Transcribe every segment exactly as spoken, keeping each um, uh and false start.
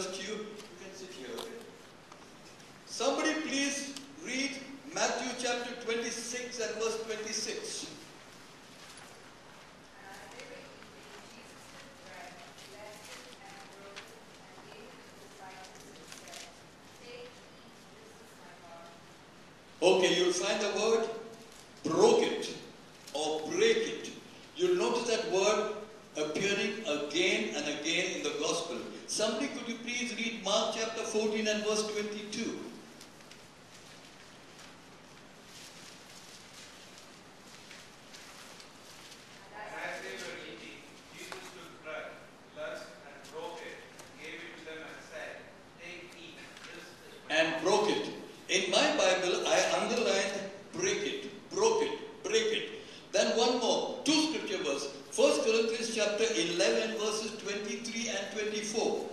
Church queue. You can sit here, okay? Somebody please read Matthew chapter twenty-six and verse twenty-six. Okay, you'll find the word broke it or break it. You'll notice that word appearing again and again in the gospel. Somebody, could you please read Mark chapter fourteen and verse twenty-two? And broke it. In my Bible, I underlined break it, broke it, break it. Then one more, two scripture verses. First Corinthians chapter eleven verses twenty-three and twenty-four.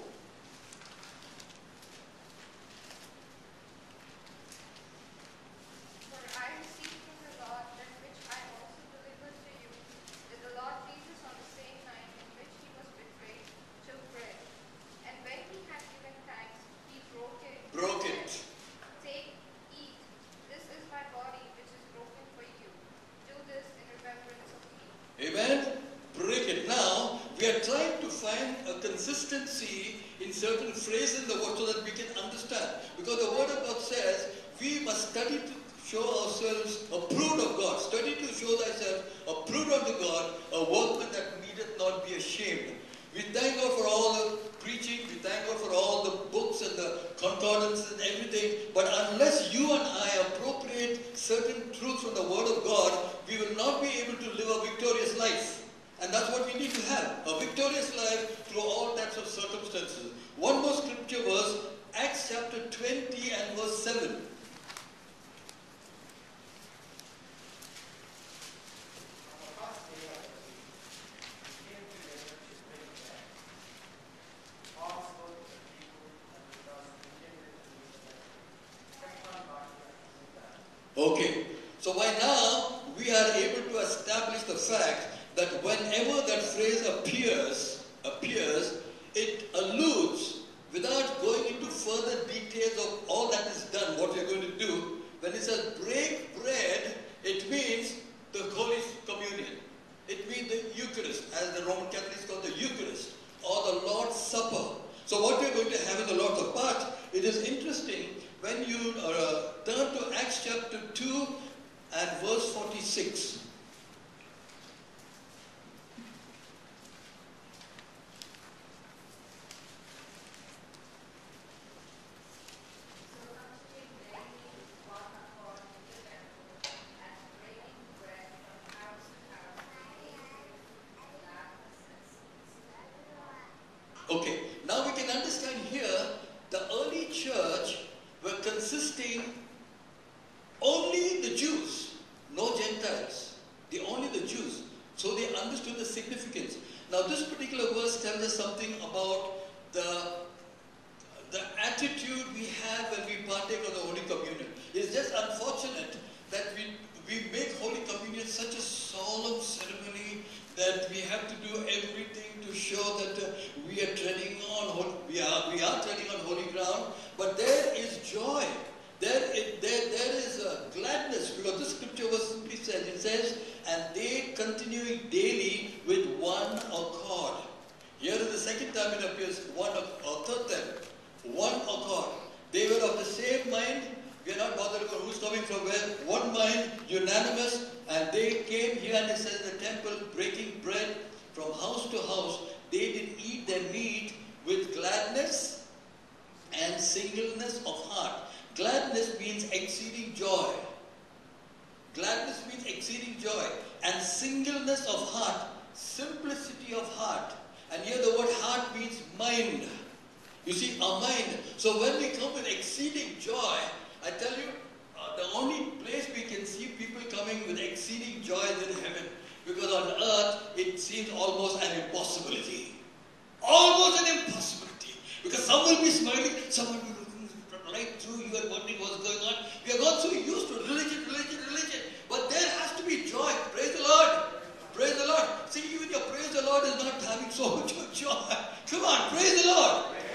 Broke it. Take, eat. This is my body, which is broken for you. Do this in remembrance of me. Amen? Break it. Now, we are trying to find a consistency in certain phrases in the word so that we can understand. Because the word of God says, we must study to show ourselves approved of God. Study to show thyself approved unto God, a workman that needeth not be ashamed. We thank God for all the preaching, we thank God for all the books and the concordances and everything, but unless you and I appropriate certain truths from the Word of God, we will not be able to live a victorious life. And that's what we need to have, a victorious life through all types of circumstances. One more scripture verse, Acts chapter twenty and verse seven. Okay, so by now we are able to establish the fact that whenever that phrase appears, appears, it alludes, without going into further details of all that is done, what we are going to do. When it says break bread, it means the Holy Communion. It means the Eucharist, as the Roman Catholics call the Eucharist, or the Lord's Supper. So what we are going to have is the Lord's Supper. But it is interesting when you uh, turn to Acts chapter two and verse forty-six. Okay, now we can understand here the early church were consisting only the Jews, no Gentiles. The only the Jews. So they understood the significance. Now this particular verse tells us something about the, the attitude we have when we partake of the Holy Communion. It's just unfortunate that we, we make Holy Communion such a solemn ceremony that we have to do everything to show that uh, we are treading on we are we are treading on holy ground. But there is joy. There is, there, there is a gladness, because the scripture verse simply says, it says, and they continuing daily with one accord. Here is the second time it appears, one or third time, one accord. They were of the same mind. We are not bothered about who's coming from where. One mind, unanimous, and they came here and it says in the temple, breaking bread from house to house. They did eat their meat with gladness and singleness of heart. Gladness means exceeding joy. Gladness means exceeding joy. And singleness of heart, simplicity of heart. And here the word heart means mind. You see, our mind. So when we come with exceeding joy, I tell you, uh, the only place we can see people coming with exceeding joy is in heaven. Because on earth, it seems almost an impossibility. Almost an impossibility. Because some will be smiling, some will be looking right through you and wondering what's going on. We have got so used to religion, religion, religion. But there has to be joy. Praise the Lord. Praise the Lord. See, even your praise the Lord is not having so much of joy. Come on, praise the Lord.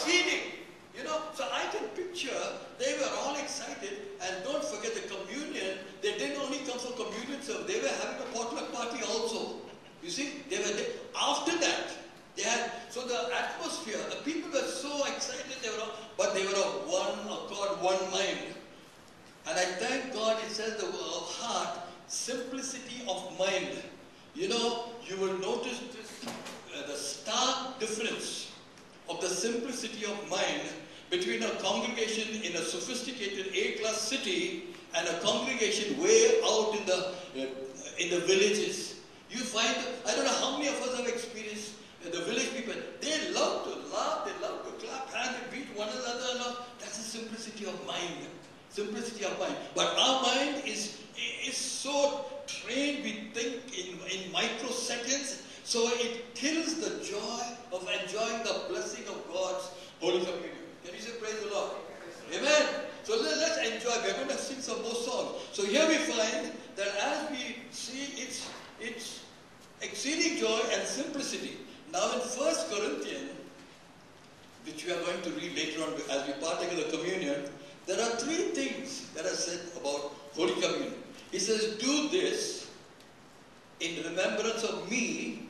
feeding. You know, so I can picture, they were all excited, and don't forget the communion, they didn't only come for communion service, they were having a potluck party also. You see, they were there. After that, they had, so the atmosphere, the people were so excited, they were all, but they were of one accord, one mind. And I thank God it says the word of heart, simplicity of mind. You know, you will notice this, uh, the stark difference of the simplicity of mind between a congregation in a sophisticated A-class city and a congregation way out in the uh, in the villages. You find, I don't know how many of us have experienced uh, the village people. They love to laugh, they love to clap hands, they beat one another. No? That's the simplicity of mind. Simplicity of mind. But our mind is is so trained, we think in, in microseconds, so it kills the joy of enjoying the blessing of God's Holy Communion. Can you say praise the Lord? Amen. So let, let's enjoy. We're going to sing some more songs. So here we find that as we see it's, it's exceeding joy and simplicity. Now in First Corinthians, which we are going to read later on as we partake of the communion, there are three things that are said about Holy Communion. He says, do this in remembrance of me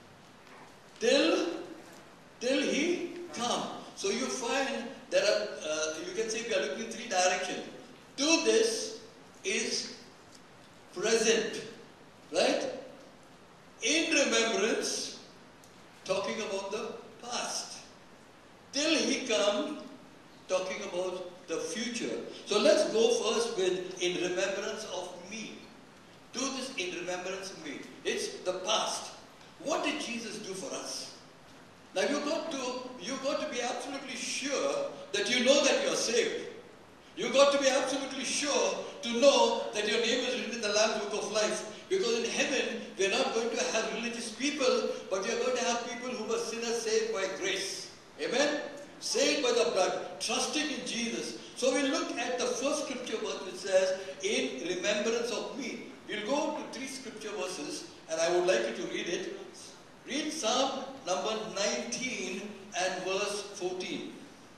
till, till he come. So you find there are, uh, you can say we are looking in three directions. Do this is present, right? In remembrance, talking about the past. Till he come, talking about the future. So let's go first with in remembrance of me. Do this in remembrance of me. It's the past. What did Jesus do for us? Now you got to you got to be absolutely sure that you know that you are saved. You got to be absolutely sure to know that your name is written in the Lamb's Book of Life. Because in heaven we are not going to have religious people, but we are going to have people who were sinners saved by grace. Amen? Saved by the blood, trusting in Jesus. So we look at the first scripture verse which says, in remembrance of me. We'll go to three scripture verses and I would like you to read it. Read Psalm number nineteen and verse fourteen.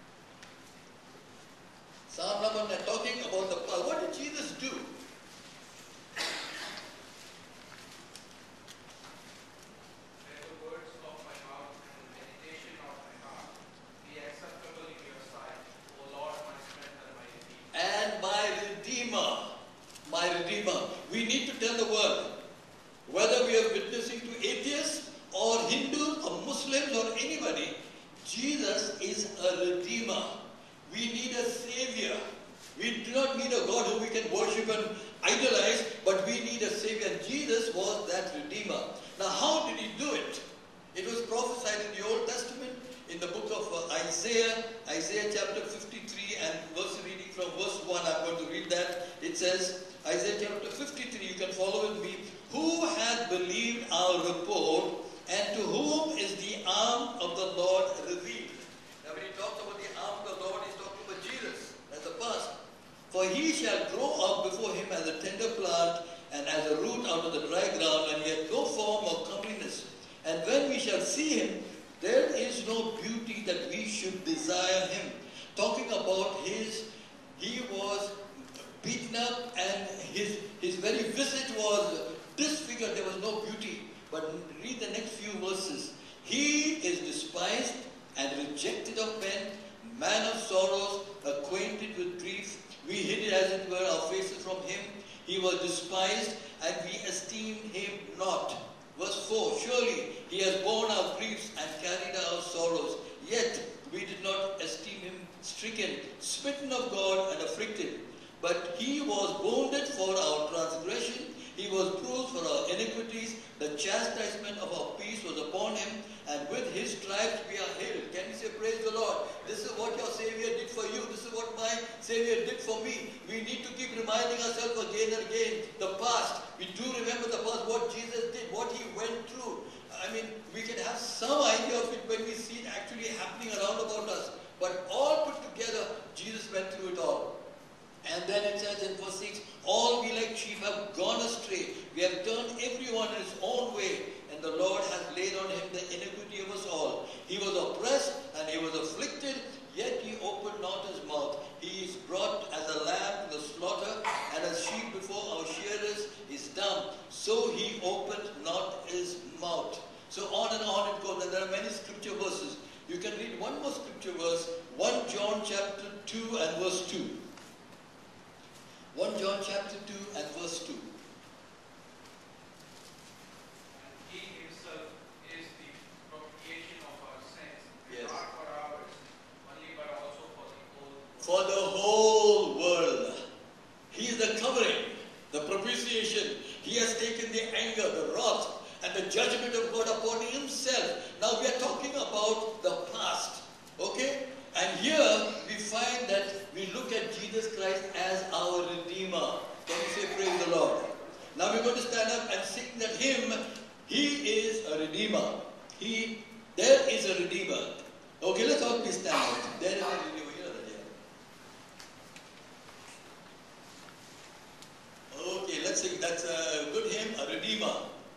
Psalm number nine, talking about the past. What did Jesus do? Let the words of my mouth and the meditation of my heart be acceptable in your sight, O Lord, my strength and my redeemer. And my Redeemer. My Redeemer. We need to tell the world, whether we are witnessing to atheists or Hindus or Muslims or anybody, Jesus is a Redeemer. We need a Savior. We do not need a God who we can worship and idolize, but we need a Savior. Jesus was that Redeemer. Now how did He do it? It was prophesied in the Old Testament, in the book of uh, Isaiah, Isaiah chapter fifty-three and verse reading from verse one. I'm going to read that. It says, Isaiah chapter fifty-three, you can follow with me. Who hath believed our report, and to whom is the arm of the Lord revealed? Now when he talks about the arm of the Lord, he's talking about Jesus as the past. For he shall grow up before him as a tender plant, and as a root out of the dry ground, and he hath no form or comeliness. And when we shall see him, there is no beauty that we should desire him. Talking about his, he was beaten up, and his, his very visage was disfigured. There was no beauty. But read the next few verses. He is despised and rejected of men, man of sorrows, acquainted with grief. We hid it as it were our faces from him. He was despised and we esteemed him not. Verse four, surely he has borne our griefs and carried our sorrows. Yet we did not esteem him stricken, smitten of God and afflicted. But he was wounded for our transgression. He was bruised for our iniquities. The chastisement of our peace was upon him, and with his stripes we are healed. Can you say praise the Lord? This is what your Savior did for you. This is what my Savior did for me. We need to keep reminding ourselves again and again the past. We do remember the past, what Jesus did, what he went through. I mean, we can have some idea of it when we see it actually happening around about us. But all put together, Jesus went through it all. And then it says in verse six, all we like sheep have gone astray. We have turned everyone in his own way, and the Lord has laid on him the iniquity of us all. He was oppressed and he was afflicted, we're going to stand up and sing that hymn. He is a redeemer. He, there is a redeemer. Okay, let's all please stand up. There is a redeemer. You know that, yeah. Okay, let's sing. That's a good hymn, a redeemer.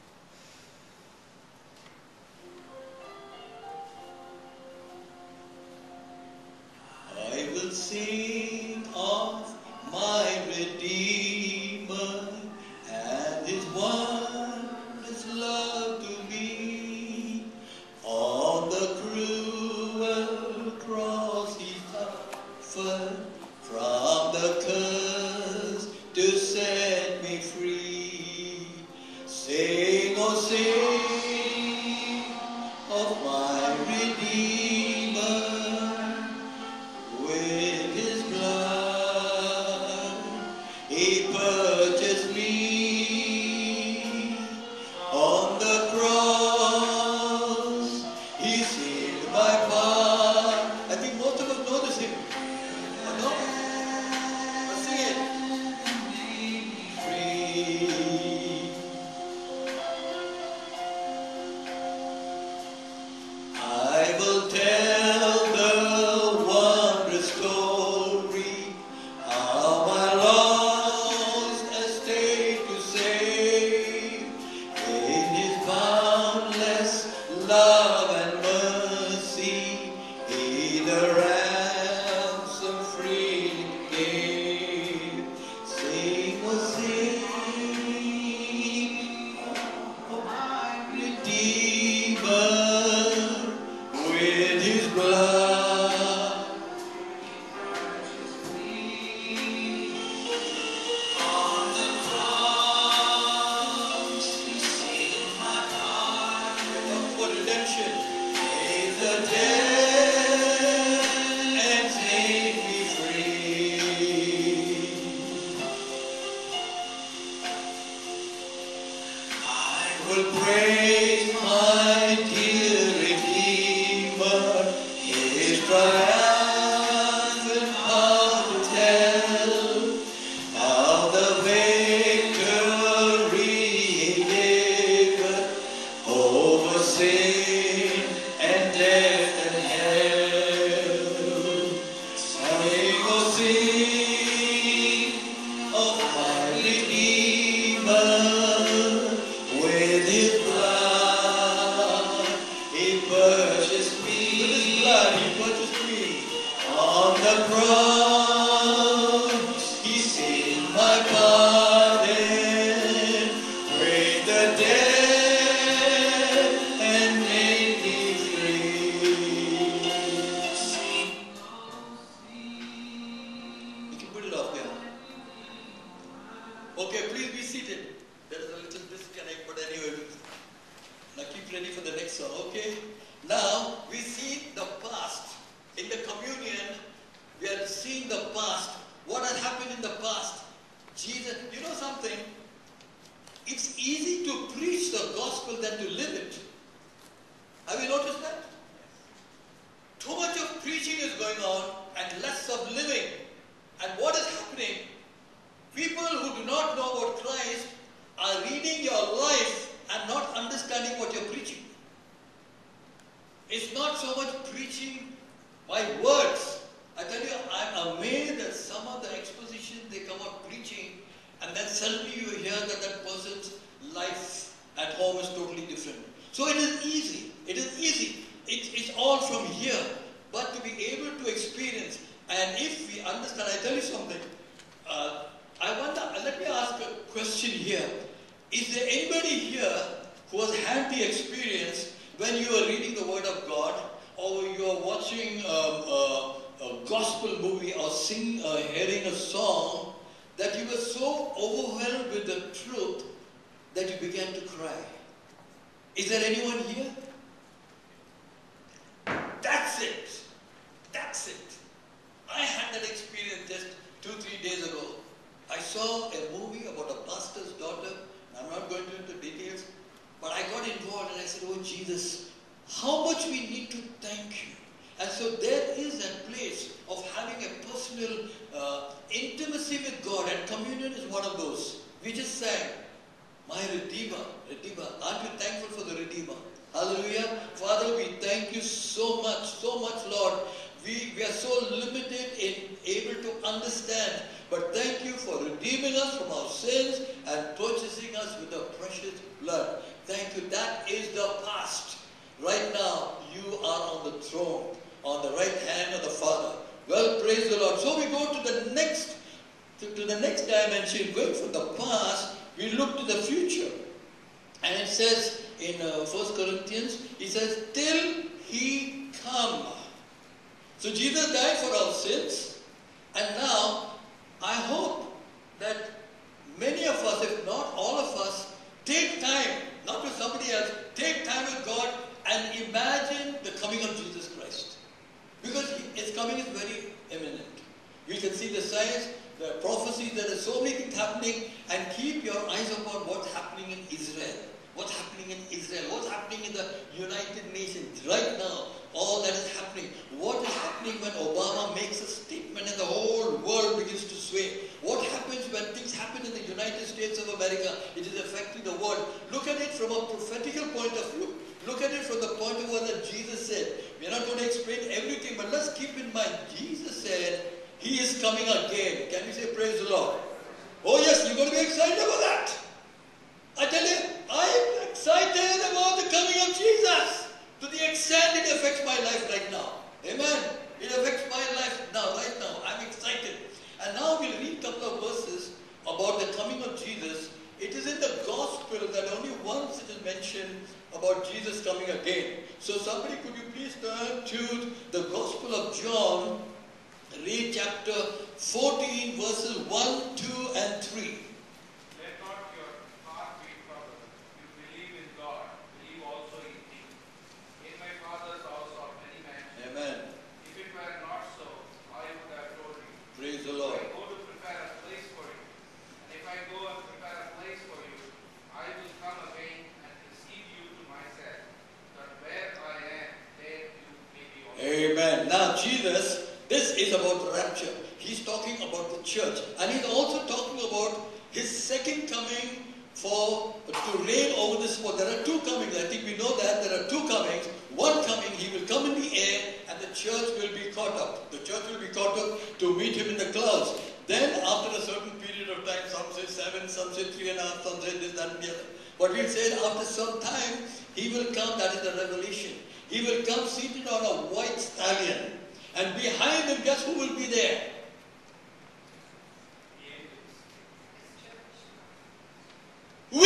I will sing of my Redeemer and His wondrous love to me. On the cruel cross He suffered from the curse to set me free. Sing, oh sing of my Redeemer. With His blood He purchased me. On the cross He sealed my part. I think most of us know this hymn. Or no? Let's sing it. Free. I will tell the wondrous story, how I lost estate to save. In His boundless love and mercy, He the ransom freely gave. Sing, oh sing, oh my Redeemer, with His blood. On the cross He sealed my heart for redemption. Paid the debt and set me free. I will praise my dear Redeemer, His triumphant power to tell of the victory He gave over sin and death and hell. Sing, oh sing of my Redeemer, with His blood He purchased me. With His blood He purchased me. On the cross He sealed my pardon, paid the debt and made me free. You can put it off there. Okay, please be seated. There is a little disconnect, but anyway, now keep ready for the next song, okay? Now, we see the past. In the communion, we are seeing the past. What had happened in the past. Jesus, you know something? It's easy to preach the gospel than to live it. Have you noticed that? Too much of preaching is going on and less of living. And what is happening? People who do not know about Christ are reading your life and not understanding what you're preaching. It's not so much preaching by words. I tell you, I'm amazed at some of the exposition they come out preaching, and then suddenly you hear that that person's life at home is totally different. So it is easy. It is easy. It's, it's all from here. But to be able to experience, and if we understand, I tell you something. Uh, I wonder, let me ask a question here. Is there anybody here who has had the experience when you are reading the Word of God, or you are watching um, a, a gospel movie, or sing, uh, hearing a song, that you were so overwhelmed with the truth that you began to cry? Is there anyone here? That's it. That's it. I had that experience just two, three days ago. I saw a movie about a pastor's daughter. I'm not going into details, but I got involved and I said, oh Jesus, how much we need to thank you. And so there is a place of having a personal uh, intimacy with God, and communion is one of those. We just sang, My Redeemer, Redeemer. Aren't you thankful for the Redeemer? Hallelujah. Father, we thank you so much, so much, Lord. We, we are so limited in able to understand. But thank you for redeeming us from our sins and purchasing us with the precious blood. Thank you. That is the past. Right now, you are on the throne, on the right hand of the Father. Well, praise the Lord. So we go to the next, to, to the next dimension. Going from the past, we look to the future. And it says in uh, First Corinthians, he says, till he come. So Jesus died for our sins. And now, I hope that many of us, if not all of us, take time, not with somebody else, take time with God and imagine the coming of Jesus Christ. Because His coming is very imminent. You can see the signs, the prophecies, there are so many things happening, and keep your eyes upon what's happening in Israel. What's happening in Israel? What's happening in the United Nations right now? All that is happening. What is happening when Obama makes a statement and the whole world begins to sway? What happens when things happen in the United States of America? It is affecting the world. Look at it from a prophetical point of view. Look at it from the point of view that Jesus said. We are not going to explain everything, but let's keep in mind, Jesus said, He is coming again. Can we say praise the Lord? Oh yes, you're going to be excited about that. I tell you, I am excited about the coming of Jesus. To the extent it affects my life right now. Amen. It affects my life now, right now. I'm excited. And now we'll read a couple of verses about the coming of Jesus. It is in the gospel that only once it is mentioned about Jesus coming again. So somebody, could you please turn to the Gospel of John, read chapter fourteen, verses one, two, and three. Let not your heart be troubled. You believe in God, believe also in me. In my Father's house are many mansions. Amen. If it were not so, I would have told you. Praise the Lord. I go to prepare a place for you. And if I go and prepare a place for you, I will come again and receive you to myself, that where I am, there you may be also. Amen. Now Jesus, this is about rapture. He's talking about the church. And he's also talking about his second coming for to reign over this world. There are two comings. I think we know that. There are two comings. One coming, he will come in the air and the church will be caught up. The church will be caught up to meet him in the clouds. Then after a certain period of time, some say seven, some say three and a half, some say this, that and the other. But we said after some time, he will come, that is the revelation. He will come seated on a white stallion. And behind him, guess who will be there? We!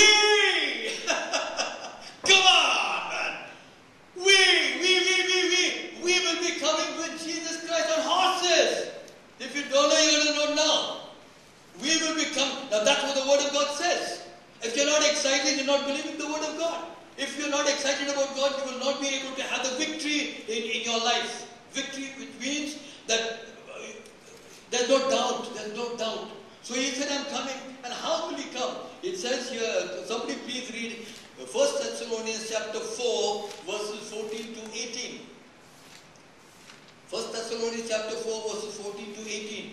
Come on, man! We, we, we, we, we, we will be coming with Jesus Christ on horses. If you don't know, you're going to know now. We will become, now that's what the Word of God says. If you're not excited, you're not believing the Word of God. If you're not excited about God, you will not be able to have the victory in, in your life. Victory, which means that uh, there's no doubt, there's no doubt. So he said, I'm coming. And how will he come? It says here, somebody please read First Thessalonians chapter four, verses fourteen to eighteen. First Thessalonians chapter four, verses fourteen to eighteen.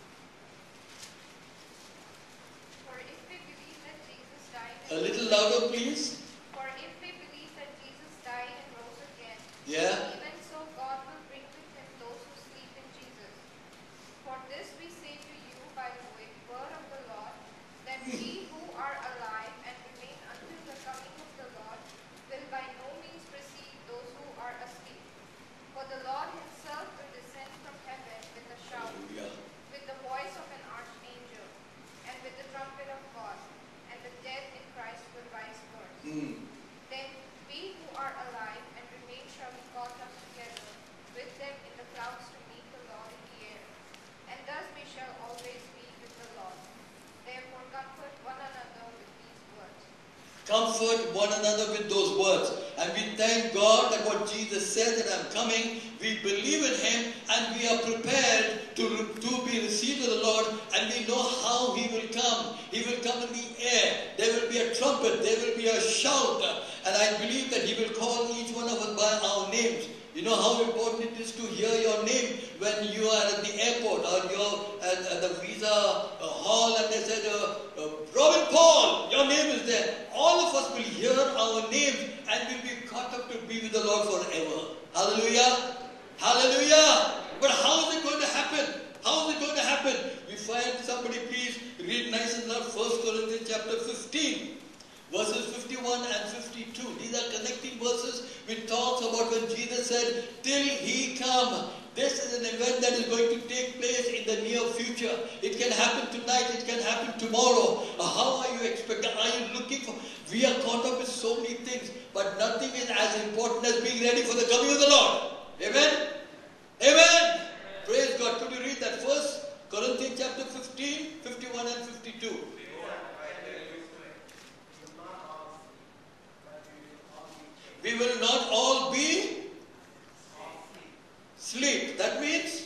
For if we believe that Jesus died A and little louder, please. For if we believe that Jesus died and rose again, Yeah. even so God will bring with him those who sleep in Jesus. For this we say to you by the way- word of the Lord, that we who are alive and remain until the coming of the Lord will by no means precede those who are asleep. For the Lord himself will descend from heaven with a shout, Hallelujah. with the voice of an archangel, and with the trumpet of God, and the dead in Christ will rise first. Hmm. Then we who are alive and remain shall be caught up together with them in the clouds to meet the Lord in the air. And thus we shall always be with the Lord. Therefore comfort one another with these words. Comfort one another with those words. And we thank God that what Jesus said, that I'm coming, we believe in him and we are prepared to, to be received of the Lord, and we know how he will come. He will come in the air. There will be a trumpet. There will be a shout. And I believe that he will call each one of us by our names. You know how important it is to hear your name when you are at the airport or you're at, at the visa uh, hall and they said, uh, uh, Robin Paul, your name is there. chapter fifteen, verses fifty-one and fifty-two. These are connecting verses which talks about when Jesus said, till he come. This is an event that is going to take place in the near future. It can happen tonight, it can happen tomorrow. How are you expecting? Are you looking for? We are caught up with so many things, but nothing is as important as being ready for the coming of the Lord. Amen? Amen? Praise God. Could you read that first? Corinthians chapter fifteen, fifty-one and fifty-two. We will not all be sleep. That means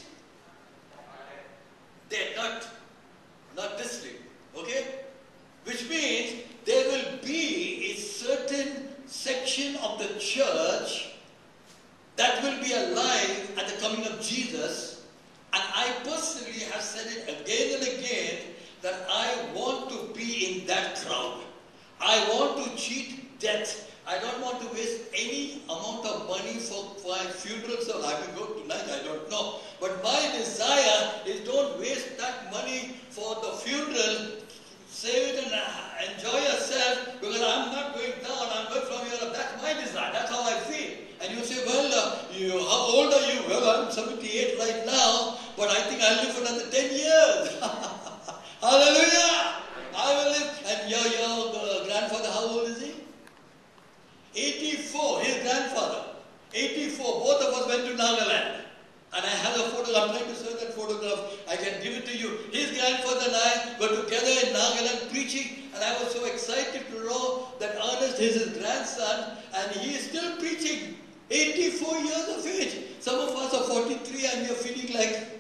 dead, not, not this sleep. Okay? Which means there will be a certain section of the church that will be alive at the coming of Jesus. And I personally have said it again and again that I want to be in that crowd. I want to cheat death. I don't want to waste any amount of money for my funeral. So I will go tonight, I don't know. But my desire is don't waste that money for the funeral. Save it and enjoy yourself, because I'm not going down, I'm going from here up. That's my desire. That's how I feel. And you say, well, uh, you, how old are you? Well, I'm seventy-eight right now, but I think I'll live for another ten years. Hallelujah! I will live. And your, your uh, grandfather, how old is he? eighty-four, his grandfather. eighty-four, both of us went to Nagaland. And I have a photo, I'm trying to search that photograph, I can give it to you. His grandfather and I were together in Nagaland preaching, and I was so excited to know that Ernest is his grandson, and he is still preaching. eighty-four years of age. Some of us are forty-three and we are feeling like,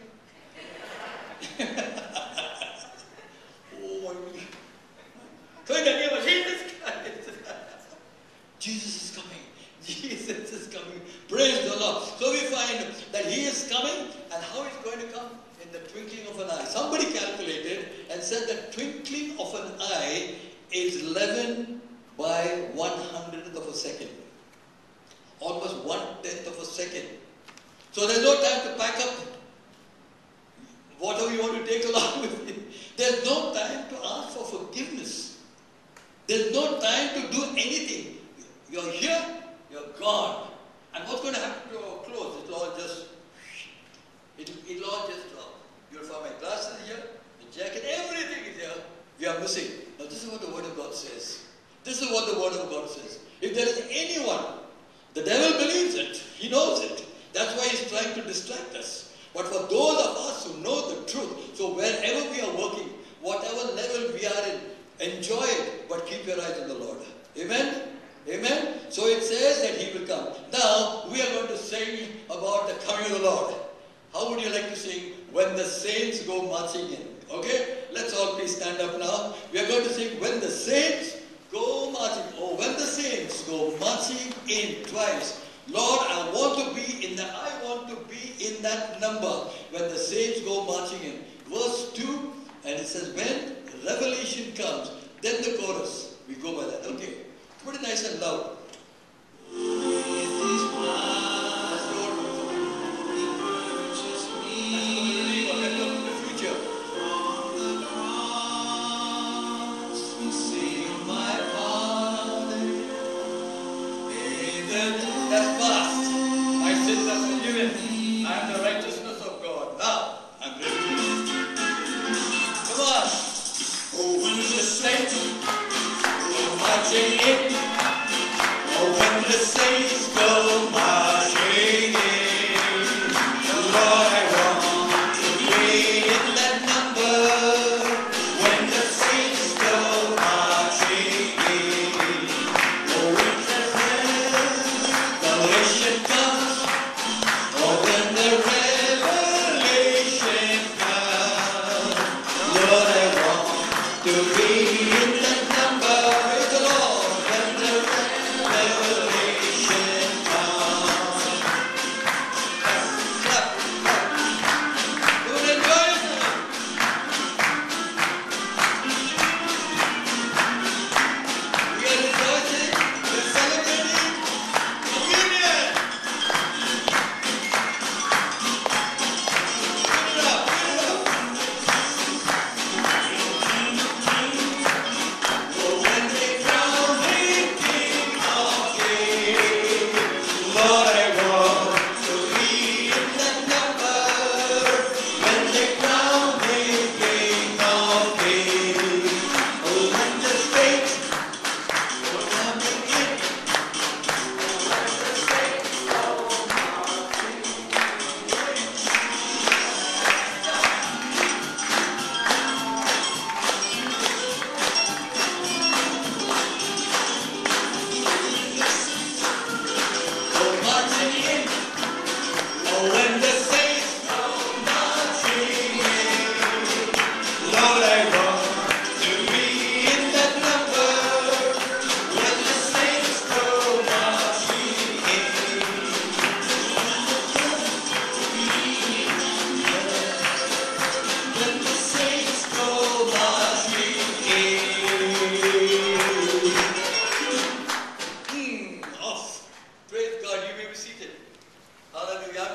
oh, Jesus is coming. Jesus is coming. Praise the Lord. So we find that he is coming, and how he's going to come? In the twinkling of an eye. Somebody calculated and said that twinkling of an eye is eleven by one hundredth of a second. Almost one tenth of a second. So there's no time to pack up whatever you want to take along with you. There's no time to ask for forgiveness. There's no time to do anything. You're here, you're gone. And what's going to happen to your clothes? It'll all just, it'll, it'll all just drop. You'll find my glasses here, the jacket, everything is here. We are missing. Now this is what the Word of God says. This is what the Word of God says. If there is anyone, the devil believes it. He knows it. That's why he's trying to distract us. But for those of us who know the truth, so wherever we are working, whatever level we are in, enjoy it, but keep your eyes on the Lord. Amen? Amen? So it says that he will come. Now, we are going to sing about the coming of the Lord. How would you like to sing? When the saints go marching in. Okay? Let's all please stand up now. We are going to sing when the saints go marching. Oh, when the saints go marching in twice. Lord, I want to be in that. I want to be in that number when the saints go marching in. Verse two, and it says, when revelation comes, then the chorus. We go by that. Okay. Put it nice and loud. That's past. My sins are forgiven. I am the righteousness of God. Now, I'm ready. Come on. Oh, when the saints go marching in. Oh, when the saints go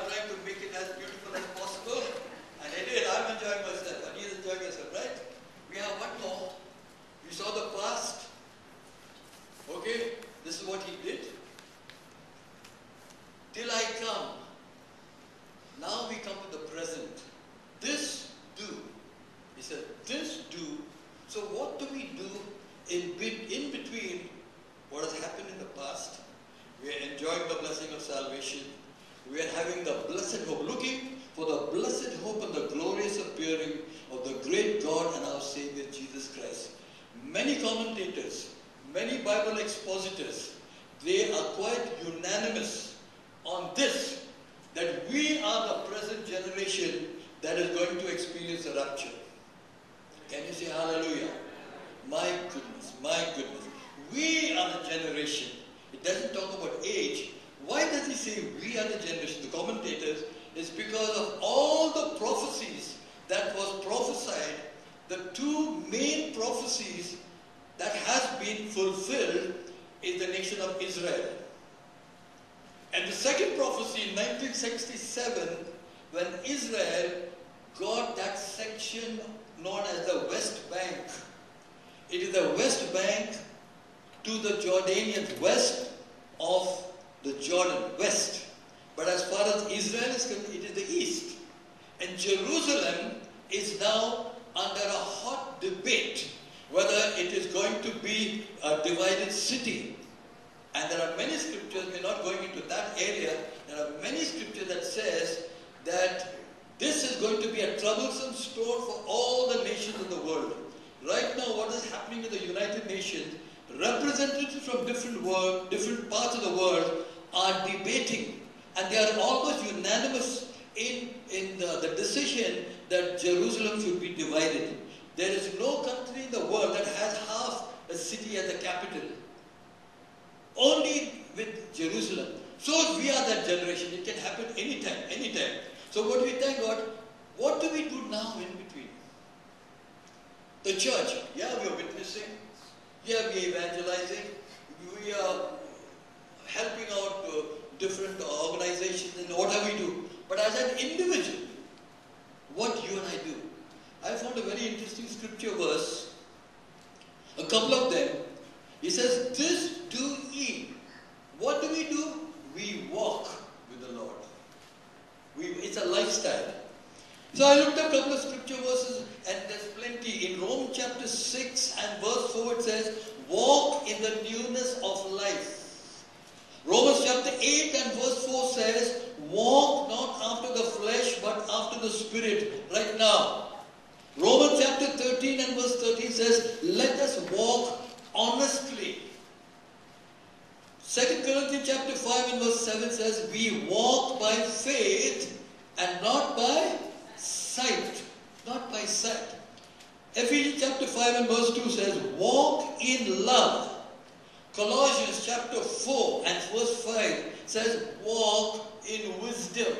are trying to make it as beautiful as possible. And anyway, I'm enjoying myself, and he's enjoying himself, right? We have one more. We saw the past. Okay, this is what he did. Till I come. Now we come to the present. This do. He said, this do. So what do we do in, in between what has happened in the past? We are enjoying the blessing of salvation. We are having the blessed hope, looking for the blessed hope and the glorious appearing of the great God and our Savior Jesus Christ. Many commentators, many Bible expositors, they are quite unanimous on this, that we are the present generation that is going to experience the rapture. Can you say hallelujah? My goodness, my goodness. We are the generation. It doesn't talk about age. Why does he say we are the generation? The commentators, is because of all the prophecies that was prophesied, the two main prophecies that has been fulfilled is the nation of Israel. And the second prophecy in nineteen sixty-seven, when Israel got that section known as the West Bank. It is the West Bank to the Jordanians, west of the Jordan, west. But as far as Israel is concerned, it is the east. And Jerusalem is now under a hot debate whether it is going to be a divided city. And there are many scriptures, we're not going into that area, there are many scriptures that says that this is going to be a troublesome stone for all the nations of the world. Right now, what is happening in the United Nations, representatives from different world, different parts of the world are debating, and they are almost unanimous in, in the, the decision that Jerusalem should be divided. There is no country in the world that has half a city as a capital. Only with Jerusalem. So we are that generation. It can happen anytime, anytime. So what do we thank God? What do we do now in between? The church, yeah, we are witnessing. Yeah, we are evangelizing. We are helping out uh, different organizations and whatever we do. But as an individual, what you and I do? I found a very interesting scripture verse. A couple of them. He says, this do ye. What do we do? We walk with the Lord. We, it's a lifestyle. So I looked at a couple of scripture verses, and there's plenty. In Romans chapter six and verse four it says, walk in the newness of life. Romans chapter eight and verse four says, walk not after the flesh but after the Spirit. Right now. Romans chapter thirteen and verse thirteen says, let us walk honestly. Second Corinthians chapter five and verse seven says, we walk by faith and not by sight. Not by sight. Ephesians chapter five and verse two says, walk in love. Colossians chapter four and verse five says, walk in wisdom.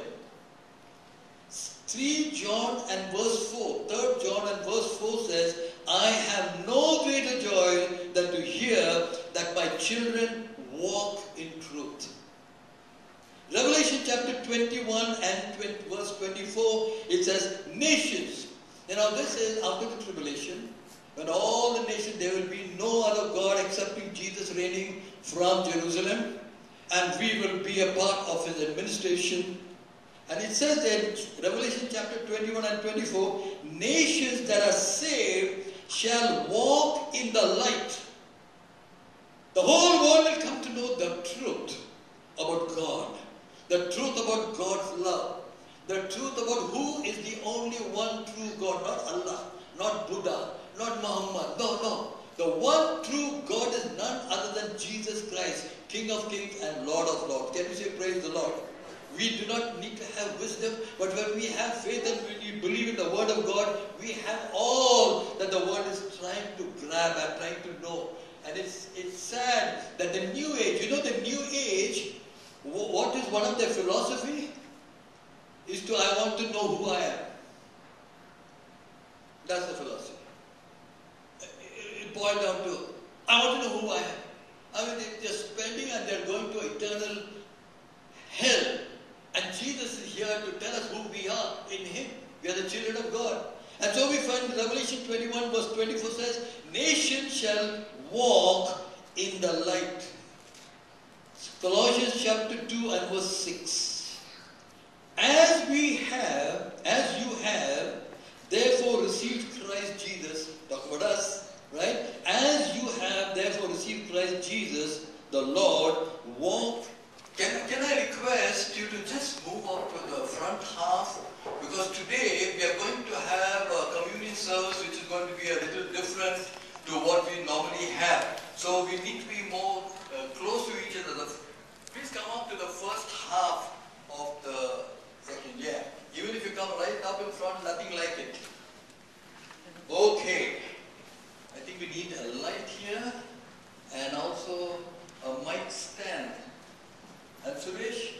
three John and verse four, third John and verse four says, I have no greater joy than to hear that my children walk in truth. Revelation chapter twenty-one and verse twenty-four, it says, nations. You know, this is after the tribulation, when all the nations, there will be no other God excepting Jesus reigning from Jerusalem, and we will be a part of his administration. And it says in Revelation chapter twenty-one and twenty-four, nations that are saved shall walk in the light. The whole world will come to know the truth about God. The truth about God's love. The truth about who is the only one true God. Not Allah, not Buddha, not Muhammad. No, no. The one true God is none other than Jesus Christ, King of kings and Lord of lords. Can we say praise the Lord? We do not need to have wisdom, but when we have faith and when we believe in the Word of God, we have all that the world is trying to grab and trying to know. And it's, it's sad that the New Age, you know the New Age, what is one of their philosophy? Is to, I want to know who I am. That's the philosophy. It boiled down to, I want to know who I am. I mean, they're spending and they're going to eternal hell. And Jesus is here to tell us who we are in Him. We are the children of God. And so we find Revelation twenty-one verse twenty-four says, nations shall walk in the light. Colossians chapter two and verse six. As we have, as you have, therefore received Christ Jesus, talk about us, right? As you have therefore received Christ Jesus, the Lord, walk. Can, can I request you to just move up to the front half? Because today we are going to have a communion service which is going to be a little different to what we normally have. So we need to be more uh, close to each other. Please come up to the first half of the section. Yeah. Even if you come right up in front, nothing like it. Okay. I think we need a light here and also a mic stand. And Suresh?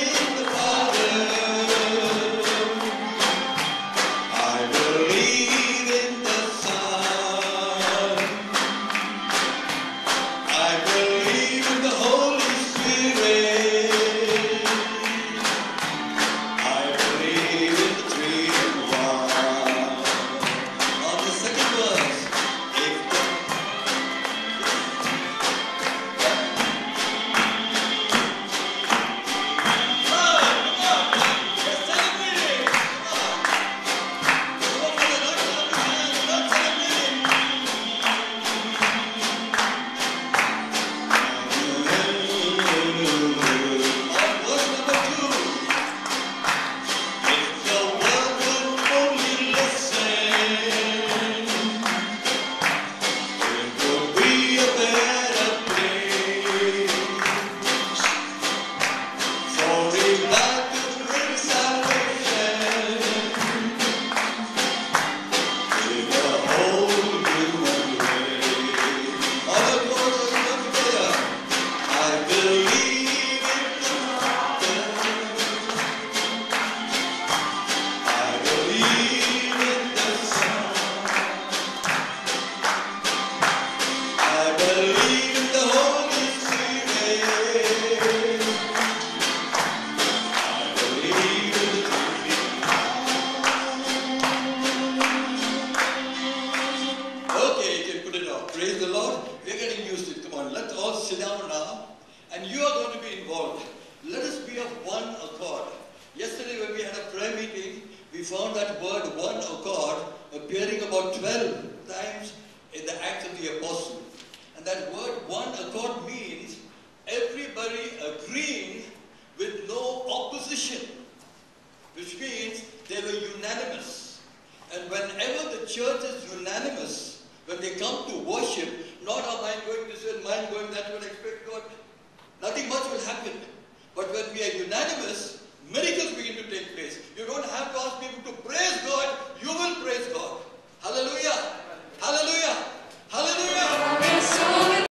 I believe that word one accord appearing about twelve times in the Acts of the Apostle. And that word one accord means everybody agreeing with no opposition, which means they were unanimous. And whenever the church is unanimous, when they come to worship, not our mind going this way, mind going that way, expect God, nothing much will happen. But when we are unanimous, miracles